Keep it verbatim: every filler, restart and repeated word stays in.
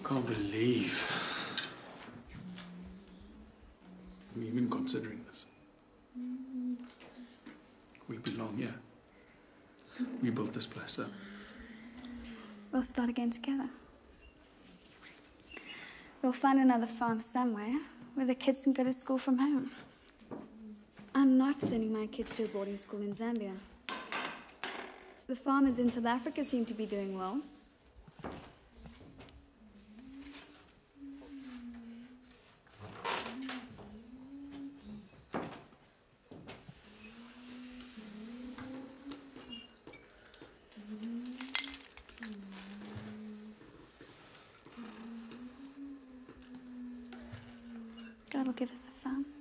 can't believe we're even considering this. We belong here. We built this place up. We'll start again together. We'll find another farm somewhere where the kids can go to school from home. I'm not sending my kids to a boarding school in Zambia. The farmers in South Africa seem to be doing well. God will give us a farm.